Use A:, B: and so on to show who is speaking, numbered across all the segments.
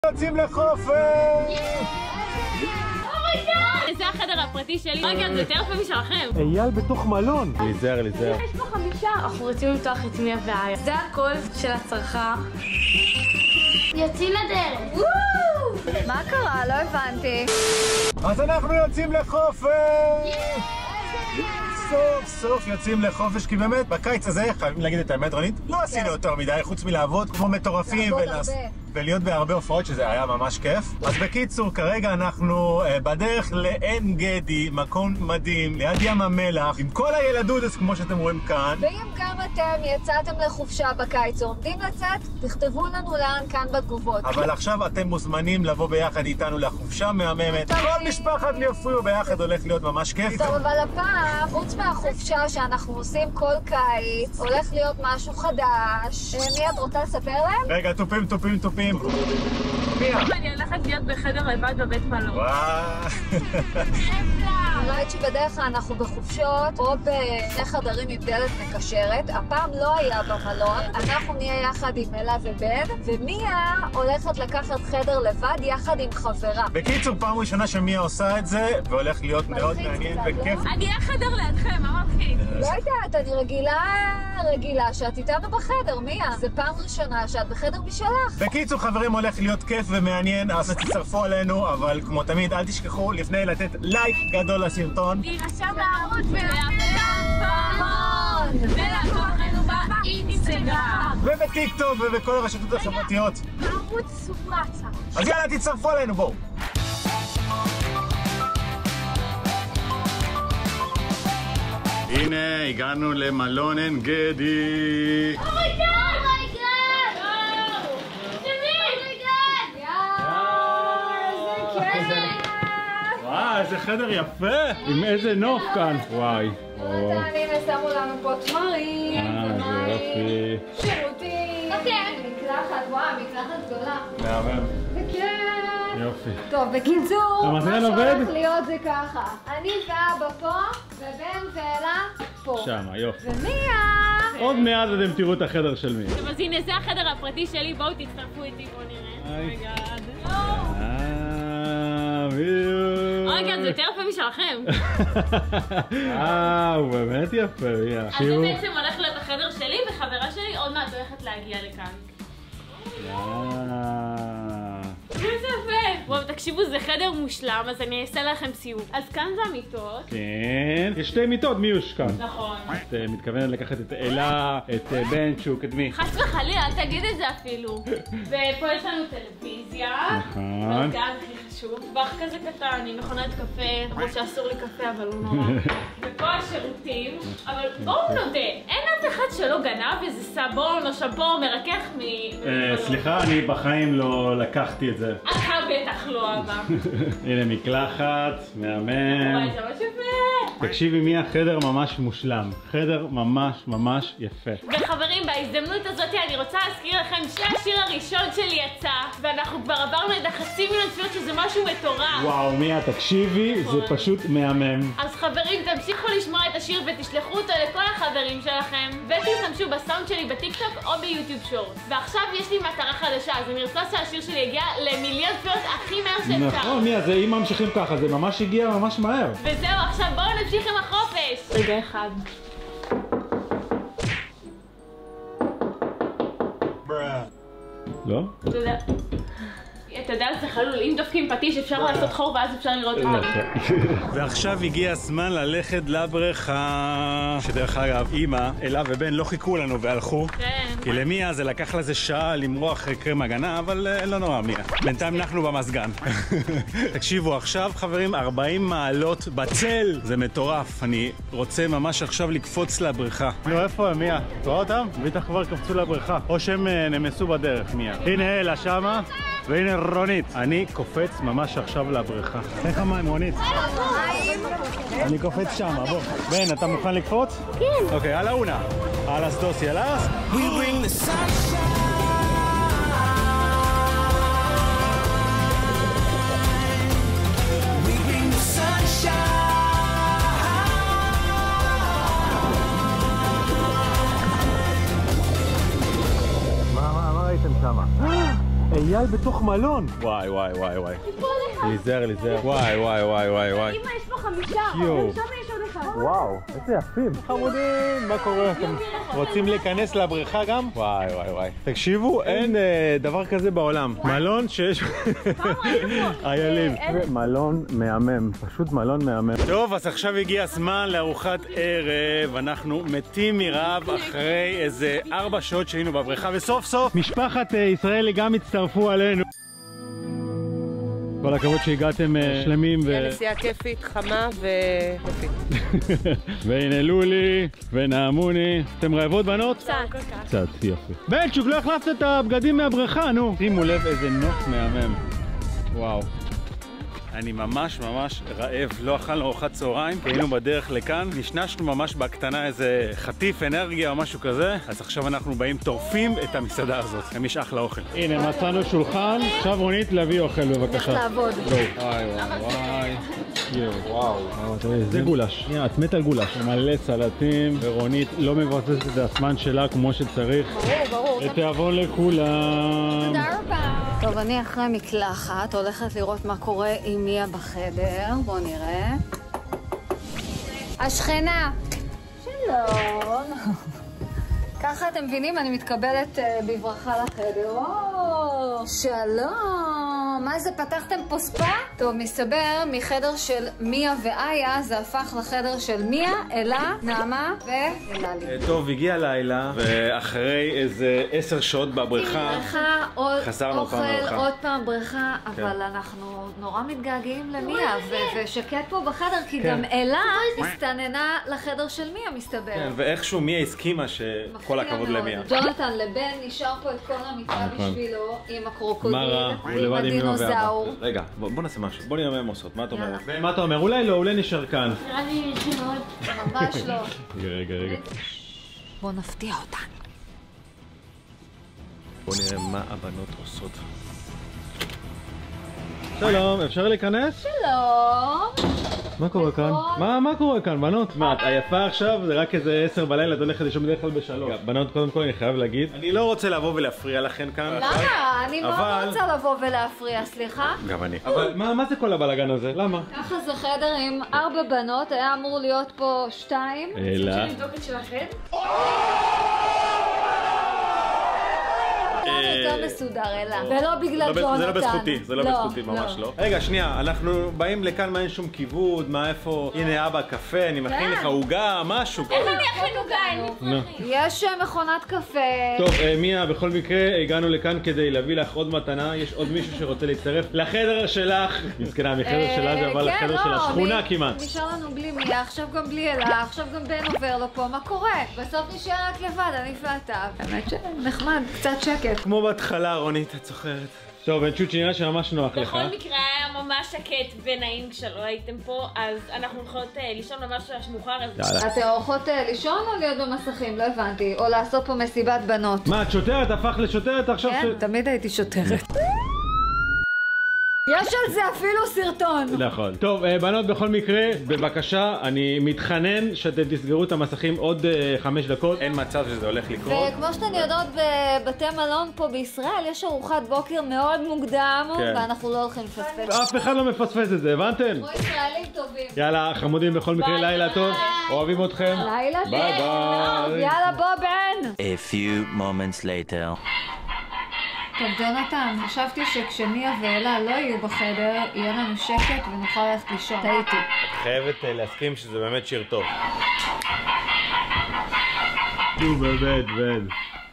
A: יוצאים לחופש!
B: זה החדר הפרטי שלי. רגע, זה יותר יפה משלכם.
A: אייל בתוך מלון. ליזהר.
B: יש פה 5. אנחנו רוצים לפתוח את מיה ואיה. זה הקול של הצרחה. יוצאים לדרך.
C: מה קרה? לא הבנתי.
A: אז אנחנו יוצאים לחופש! סוף סוף יוצאים לחופש, כי באמת בקיץ הזה, חייבים להגיד את האמת רונית, לא עשינו יותר מדי חוץ מלעבוד כמו מטורפים ולהיות בהרבה הופעות, שזה היה ממש כיף. אז בקיצור, כרגע אנחנו בדרך לעין גדי, מקום מדהים, ליד ים המלח, עם כל הילדודס כמו שאתם רואים כאן.
C: ואם גם אתם יצאתם לחופשה בקיץ או עומדים לצאת, תכתבו לנו לאן כאן בתגובות.
A: אבל עכשיו אתם מוזמנים לבוא ביחד איתנו לחופשה מהממת. כל משפחת ליופריו ביחד הולך להיות ממש כיף.
C: טוב, אבל הפעם, חוץ מהחופשה שאנחנו עושים כל קיץ, הולך להיות משהו חדש. מי את רוצה לספר להם?
A: רגע, טופים. מיה.
B: אני הולכת להיות בחדר לבד בבית מלון.
A: וואו.
C: אני ראית שבדרך כלל אנחנו בחופשות או בשני חדרים עם דלת מקשרת. הפעם לא היה במלון. אנחנו נהיה יחד עם אלה ובן, ומיה הולכת לקחת חדר לבד יחד עם חברה.
A: בקיצור, פעם ראשונה שמיה עושה את זה, והולך להיות מאוד מעניין וכיף.
B: אני אהיה חדר לידכם, מה מלחיץ?
C: לא יודעת, אני רגילה שאת איתנו בחדר, מיה. זה פעם ראשונה שאת בחדר משלך.
A: בקיצור, חברים, הולך להיות כיף ומעניין, אז תצטרפו עלינו, אבל כמו תמיד, אל תשכחו לפני לתת לייק גדול לסרטון.
B: להירשם לערוץ ולעקוב אחרינו באינסטגרם.
A: ובטיק טוק ובכל הרשתות החברתיות.
B: ערוץ סופרצה.
A: אז יאללה, תצטרפו עלינו, בואו. הנה, הגענו למלון עין גדי. איזה חדר יפה! עם איזה נוף כאן! וואי!
C: הנה שמו לנו פה תמרים,
A: זה יופי!
C: שירותים, מקלחת, וואי, מקלחת גדולה.
A: מהמם.
C: זה כיף!
A: יופי.
C: טוב, בקיצור, מה
A: עובד?
C: שהולך להיות זה ככה. אני ואבא פה, ובן ואלה פה.
A: שמה, יופי.
C: ומיה!
A: עוד מעט אתם תראו את החדר של מי.
B: טוב, אז הנה, זה החדר הפרטי שלי, בואו תצטרפו איתי, בואו נראה. רגע, זה יותר יפה משלכם.
A: הוא באמת יפה, מיה.
B: אז זה בעצם הולך להיות החדר שלי, וחברה שלי עוד מעט הולכת להגיע לכאן. זה יפה. וואו, תקשיבו, זה חדר מושלם, אז אני אעשה לכם סיור. אז כאן זה המיטות.
A: כן, יש 2 מיטות, מי יש כאן?
B: נכון.
A: את מתכוונת לקחת את אלה, את בן, שוק, את מי?
B: חס וחלילה, אל תגיד את זה אפילו. ופה יש לנו טלוויזיה.
A: נכון.
B: וזה הכי חשוב. טווח כזה קטן, עם מכונת קפה. למרות שאסור לי קפה, אבל הוא נורא. ופה השירותים. אבל בואו נודה, אין אף אחד שלא גנב איזה סבון או שמפו מרכך מ...
A: סליחה, אני בחיים לא לקחתי את זה.
B: אתה בטח לא אבא.
A: הנה מקלחת, מהמם.
B: וואי, זה ממש יפה.
A: תקשיבי, מי החדר ממש מושלם. חדר ממש יפה.
B: וחברים, בהזדמנות הזאת אני רוצה להזכיר לכם שהשיר הראשון שלי יצא, ואנחנו כבר עברנו את 500,000 צפיות, שזה משהו מטורף.
A: וואו, מיה, תקשיבי, זה פשוט מהמם.
B: אז חברים, תמשיכו לשמוע את השיר ותשלחו אותו לכל החברים שלכם, ותשתמשו בסאונד שלי בטיקטוק או ביוטיוב שורט. ועכשיו יש לי מטרה חדשה, אז אני רוצה שהשיר שלי יגיע למיליון צפיות הכי מהר שאפשר.
A: נכון, מיה, זה אם ממשיכים ככה, זה ממש הגיע ממש מהר.
B: וזהו, עכשיו בואו נמשיך עם החופש. רגע אחד.
A: לא?
B: תודה. אתה יודע, זה חלול, אם דופקים פטיש אפשר לעשות חור ואז אפשר לראות פעם.
A: ועכשיו הגיע הזמן ללכת לבריכה. שדרך אגב, אמא, אלה ובן לא חיכו לנו והלכו.
B: כן.
A: כי למיה זה לקח לזה שעה למרוח קרם הגנה, אבל לא נורא, מיה. בינתיים אנחנו במזגן. תקשיבו, עכשיו חברים, 40 מעלות בצל. זה מטורף. אני רוצה ממש עכשיו לקפוץ לבריכה. נו, איפה הם, מיה? תראה אותם? בטח כבר קפצו לבריכה. או שהם נמסו בדרך, מיה. הנה אלה שמה. והנה רונית, אני קופץ ממש עכשיו לבריכה. איך המים, רונית? אני קופץ שם, בוא. בן, אתה מוכן לקפוץ?
C: כן.
A: אוקיי, על האונה. על הסדוס, יאללה? מה ראיתם שמה? אייל מזגן בתוך מלון. וואי וואי וואי וואי. ליזר. וואי וואי וואי וואי וואי.
B: אמא, יש פה 5,
A: יואו.
B: שם יש עוד אחד.
A: וואו, איזה יפים. חמודים, מה קורה? אתם רוצים להיכנס לבריכה גם? וואי וואי וואי. תקשיבו, אין דבר כזה בעולם. מלון שיש... איילים. מלון מהמם, פשוט מלון מהמם. טוב, אז עכשיו הגיע הזמן לארוחת ערב. אנחנו מתים מרעב אחרי איזה 4 שעות שהיינו בבריכה, וסוף סוף משפחת ישראלי גם הצטרפו עלינו. כל הכבוד שהגעתם שלמים
D: נסיעה כיפית, חמה וכיפית.
A: והנה לולי ונעמוני. אתם רעבות בנות?
B: קצת.
A: יופי. בנצ'וק, לא החלפת את הבגדים מהבריכה, נו. שימו לב איזה נוף מהמם. וואו. אני ממש רעב, לא אכלנו ארוחת צהריים, כי היינו בדרך לכאן, נשנשנו ממש בקטנה איזה חטיף אנרגיה או משהו כזה, אז עכשיו אנחנו באים טורפים את המסעדה הזאת, הם יש אחלה אוכל. הנה, מצאנו שולחן, עכשיו רונית להביא אוכל בבקשה.
C: צריך לעבוד.
A: וואי וואי וואו. זה גולש, את מתה על גולש. מלא סלטים, ורונית לא מבססת את הזמן שלה כמו שצריך.
C: ברור.
A: תיאבון לכולם.
C: תודה רבה. טוב, אני אחרי מקלחת, הולכת לראות מה קורה עם מיה בחדר. בואו נראה. השכנה. שלום. ככה אתם מבינים, אני מתקבלת בברכה לחדר. שלום. מה זה, פתחתם פה ספה? טוב, מסתבר, מחדר של מיה ואיה זה הפך לחדר של מיה, אלה, נעמה ואללי.
A: טוב, הגיע לילה, ואחרי איזה 10 שעות בבריכה, חזרנו פעם בריכה.
C: עוד פעם בריכה, אבל אנחנו נורא מתגעגעים למיה, ושקט פה בחדר, כי גם אלה הסתננה לחדר של מיה, מסתבר.
A: כן, ואיכשהו מיה הסכימה שכל הכבוד למיה.
C: ג'ונתן לבן נשאר פה את כל המיטה בשבילו, עם הקרוקודיל, עם
A: הדינוזאור. רגע, בוא נעשה משהו, בוא נראה מה הם עושות, מה אתה אומר? מה אתה אומר? אולי לא, אולי נשאר כאן.
B: נראה לי מאוד.
C: ממש לא.
A: רגע.
C: בוא נפתיע אותן.
A: בוא נראה מה הבנות עושות. שלום, אפשר להיכנס?
C: שלום.
A: מה קורה כאן? מה קורה כאן, בנות? מה, את עייפה עכשיו? זה רק איזה 10 בלילה, את הולכת לישון בדרך כלל ב3. בנות, קודם כל אני חייב להגיד, אני לא רוצה לבוא ולהפריע לכן כאן.
C: למה? אני מאוד רוצה לבוא ולהפריע, סליחה.
A: גם אני. אבל מה זה כל הבלגן הזה? למה?
C: ככה זה חדר עם 4 בנות, היה אמור להיות פה 2.
A: אלא?
B: לבדוק את שלכם?
C: יותר מסודר, אלה. ולא בגלל ג'ונתן.
A: זה לא בזכותי, זה לא בזכותי, ממש לא. רגע, שנייה, אנחנו באים לכאן, מה אין שום כיבוד, מה איפה? הנה אבא, קפה, אני מכין לך עוגה, משהו.
B: איך אני אכין עוגה? אין לי צרכים.
C: יש מכונת קפה.
A: טוב, מיה, בכל מקרה, הגענו לכאן כדי להביא לך עוד מתנה. יש עוד מישהו שרוצה להצטרף לחדר שלך. מסכנה, מחדר שלה זה עבר לחדר של השכונה כמעט.
C: נשאר לנו בלי מיה, עכשיו גם בלי אלה, עכשיו גם בן עובר לו פה, מה קורה? בסוף נשאר רק לבד, אני ואתה. באמת שנחמד, קצת שקט.
A: כמו בהתחלה, רונית, את זוכרת. טוב, אני חושבת שנראה שממש נוח לך.
B: בכל מקרה היה ממש שקט ונעים כשלא הייתם פה, אז אנחנו הולכות לישון ממש מאוחר.
C: אתם הולכות לישון או להיות במסכים? לא הבנתי. או לעשות פה מסיבת בנות.
A: מה, את שוטרת? הפך לשוטרת עכשיו?
C: כן, תמיד הייתי שוטרת. יש על זה אפילו סרטון.
A: נכון. טוב, בנות, בכל מקרה, בבקשה, אני מתחנן שאתם תסגרו את המסכים עוד 5 דקות. אין מצב שזה הולך לקרות.
C: וכמו שאתן יודעות, בבתי מלון פה בישראל יש ארוחת בוקר מאוד מוקדם, ואנחנו לא הולכים לפספס.
A: אף אחד לא מפספס את זה, הבנתם?
C: כמו ישראלים טובים.
A: יאללה, חמודים, בכל מקרה, לילה טוב. אוהבים אתכם.
C: לילה טוב.
A: ביי ביי.
C: יאללה, בוא בן.
E: A few moments later.
C: טוב, ג'ונתן, חשבתי שכשמיה ואלה לא יהיו בחדר, יהיה לנו שקט ונוכל ללכת לישון. טעיתי.
A: את חייבת להסכים שזה באמת שיר טוב. נו, באמת, בן.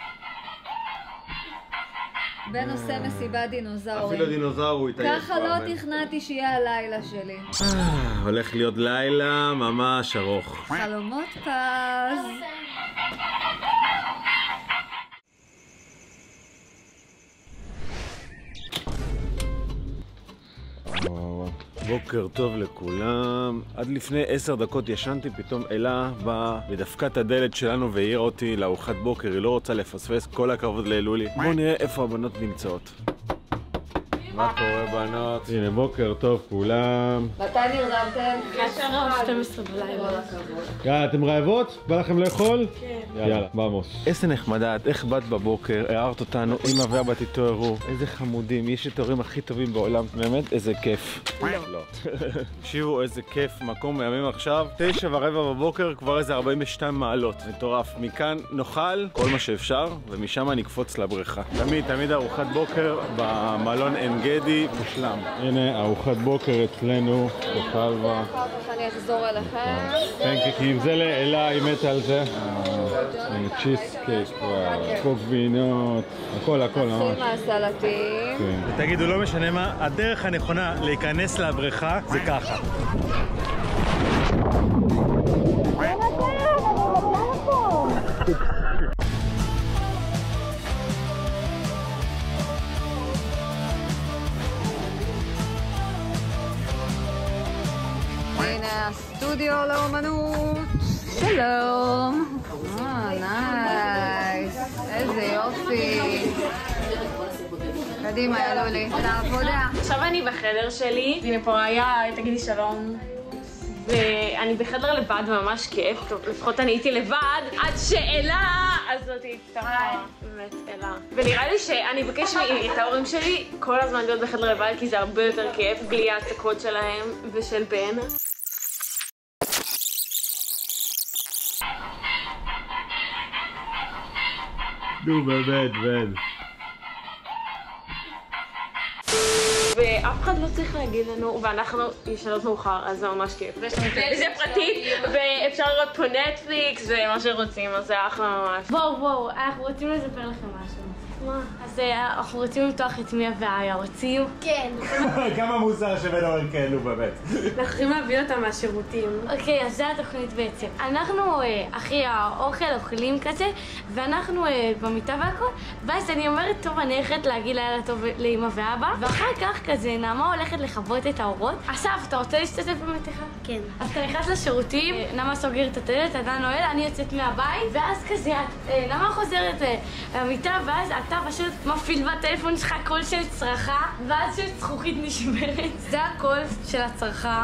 C: בן עושה מסיבת דינוזאורים.
A: אפילו דינוזאור הוא התעייף.
C: ככה לא תכננתי שיהיה הלילה שלי.
A: הולך להיות לילה ממש ארוך.
C: חלומות פז.
A: בוקר טוב לכולם. עד לפני 10 דקות ישנתי, פתאום אלה באה ודפקה את הדלת שלנו והעירה אותי לארוחת בוקר. היא לא רוצה לפספס, כל הכבוד לאלולי. בואו נראה איפה הבנות נמצאות. מה קורה בנות? הנה בוקר טוב כולם.
C: מתי נרדמתם?
B: השעה 12 בלילה.
A: יאללה, אתם רעבות? בא לכם לאכול? כן. יאללה, במוס. איזה נחמדה, איך באת בבוקר, הערת אותנו, אמא ואבא תתעוררו, איזה חמודים, יש את ההורים הכי טובים בעולם, באמת איזה כיף. לא. תקשיבו איזה כיף, מקום מהמם עכשיו, 9:15 בבוקר, כבר איזה 42 מעלות, מטורף. מכאן נאכל כל מה שאפשר, ומשם נקפוץ לבריכה. תמיד ארוחת בוקר במלון עין גדי, מושלם. הנה, ארוחת בוקר אצלנו, בחלבה.
C: אחר כך אני אחזור אליכם.
A: פנקקים, זה לאלה, היא מתה על זה. צ'יז קייק, קוק וינות, הכל ממש.
C: נתחיל מהסלטים.
A: תגידו, לא משנה מה, הדרך הנכונה להיכנס לבריכה זה ככה.
C: הנה הסטודיו לאומנות. שלום. נייס. איזה יופי. קדימה, ילו לי. לעבודה.
B: עכשיו אני בחדר שלי, והנה פה היה, תגידי שלום. ואני בחדר לבד, ממש כיף, לפחות אני הייתי לבד, עד שאלה, אז זאת הצטרפה, באמת אלה. ונראה לי שאני אבקש את ההורים שלי כל הזמן להיות בחדר לבד, כי זה הרבה יותר כיף, בלי ההצקות שלהם ושל בן.
A: נו באמת, בן.
B: ואף אחד לא צריך להגיד לנו, ואנחנו ישנות מאוחר, אז זה ממש כיף. וזה פרטית, ואפשר לראות פה נטפליקס ומה שרוצים, אז זה אחלה ממש. בואו, אנחנו רוצים לספר לכם משהו. מה? אז אנחנו רוצים לפתוח את מיה ואיה, רוצים? כן.
A: כמה מוזר שבן אומר כן, נו באמת.
B: אנחנו צריכים להביא אותם מהשירותים. אוקיי, אז זה התוכנית בעצם. אנחנו, אחי האוכל, אוכלים כזה, ואנחנו במיטה והכל, ואז אני אומרת, טוב, אני הולכת להגיד לילה טוב לאמא ואבא, ואחר כך כזה, נעמה הולכת לכבות את האורות. אסף, אתה רוצה להשתתף במתיחה? כן. אז אתה נכנס לשירותים, נעמה סוגר את הדלת, אתה נועל, אני יוצאת מהבית, ואז כזה, נעמה חוזרת למיטה, ואז אתה פשוט מפעיל בטלפון שלך קול של צרחה, ואז של זכוכית נשברת. זה הקול של הצרחה.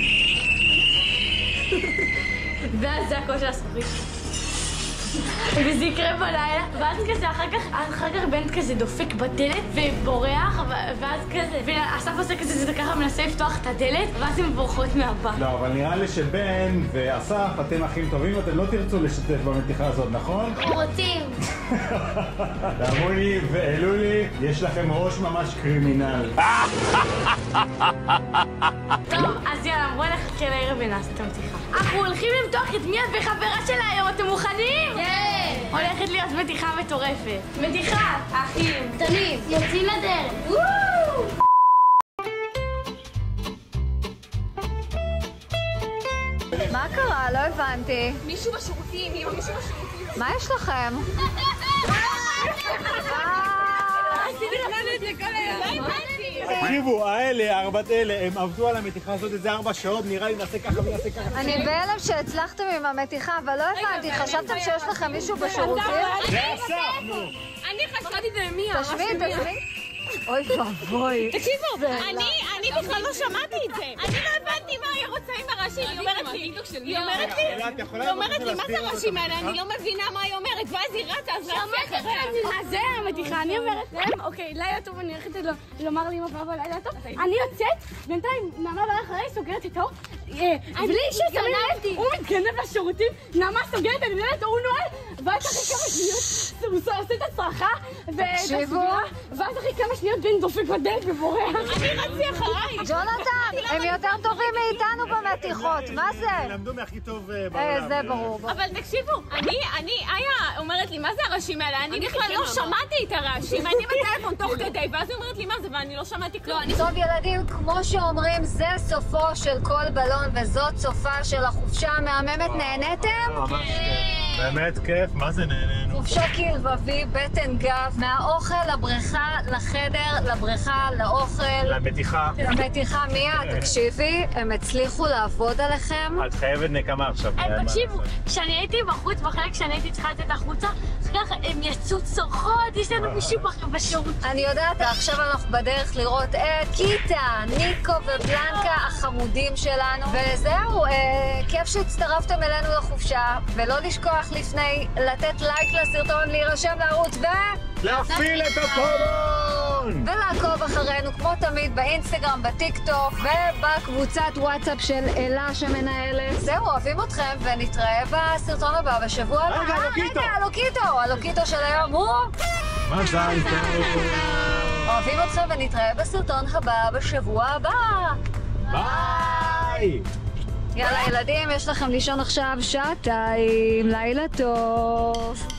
B: ואז זה הקול של הזכוכית. וזה יקרה בלילה, ואז כזה אחר כך בן כזה דופק בדלת ובורח, ואז כזה, ואסף עושה כזה, זה ככה מנסה לפתוח את הדלת, ואז הם בורחות מהבית.
A: לא, אבל נראה לי שבן ואסף, אתם אחים טובים, אתם לא תרצו לשתף במתיחה הזאת, נכון?
B: רוצים.
A: ואמרו לי ואלו לי, יש לכם ראש ממש קרימינל.
B: טוב, אז יאללה, בואי נחכה לערב ונעשה את המתיחה. אנחנו הולכים לפתוח את מיה וחברה שלה היום, אתם מוכנים? כן! הולכת להיות מתיחה מטורפת. מתיחה, אחים, קטנים, יוצאים לדרך.
C: מה קרה? לא הבנתי.
B: מישהו בשירותים, מישהו בשירותים.
C: מה יש לכם?
A: תקשיבו, ארבעת אלה, הם עבדו על המתיחה הזאת איזה 4 שעות, נראה לי נעשה ככה ונעשה ככה.
C: אני בהלם שהצלחתם עם המתיחה, אבל לא הבנתי, חשבתם שיש לכם מישהו בשירותים?
A: זה אסף, נו.
B: אני חשבתי זה מיה.
C: תשמעי. אוי ואבוי.
B: תקשיבו, אני בכלל לא שמעתי את זה. אני לא הבנתי מה היא רוצה עם הרעשים. היא אומרת לי, מה זה הרעשים האלה? אני לא מבינה מה היא אומרת. ואז היא רצה, אז רצה אחריה. אז זה המתיחה, אני אומרת להם, אוקיי, לילה טוב, אני הולכת לומר לאמא ואבא לילה טוב. אני יוצאת, בינתיים נעמה באה אחריי, סוגרת את האור. בלי ששמים לב, הוא מתגנב לשירותים, נעמה סוגרת את הדלת, הוא נועל, ואז אחרי כמה שניות הוא עושה את הצרחה ואז אחרי כמה שניות בן דופק בדלת ובורח. אני רצתי אחריי.
C: ג'ונתן, הם יותר טובים מאיתנו במתיחות, מה זה?
A: הם למדו מהכי טוב בעולם.
C: זה ברור.
B: אבל תקשיבו, איה אומרת לי, מה זה הרעשים האלה? אני בכלל לא שמעתי את הרעשים, אני בטלפון תוך כדי, ואז היא אומרת לי, מה זה? ואני לא שמעתי כלום.
C: טוב ילדים, כמו שאומרים, זה סופו של כל בלון וזאת סופה של החופשה המהממת. נהניתם?
A: באמת כיף, מה זה נהנינו?
C: חופשה כלבבי, בטן גב, מהאוכל לבריכה, לחדר, לבריכה, לאוכל.
A: למתיחה.
C: למתיחה, מיה, תקשיבי, הם הצליחו לעבוד עליכם.
A: את חייבת נקמה עכשיו.
B: תקשיבו, כשאני הייתי בחוץ, בחלק כשאני הייתי צריכה לצאת החוצה, אחר כך הם יצאו צורכות, יש לנו מישהו בשירות.
C: אני יודעת, עכשיו אנחנו בדרך לראות את קיטה, ניקו ובלנקה החמודים שלנו. וזהו, כיף שהצטרפתם אלינו לחופשה, ולא לשכוח לפני לתת לייק לסרטון, להירשם לערוץ
A: להפעיל את הפומון!
C: ולעקוב אחרינו כמו תמיד באינסטגרם, בטיקטוק ובקבוצת וואטסאפ של אלה שמנהלת. זהו, אוהבים אתכם ונתראה בסרטון הבא בשבוע הבא.
A: רגע, הלוקיטו!
C: הלוקיטו של היום הוא...
A: מזל טוב!
C: אוהבים אתכם ונתראה בסרטון הבא בשבוע הבא.
A: ביי!
C: יאללה ילדים, יש לכם לישון עכשיו שעתיים, לילה טוב.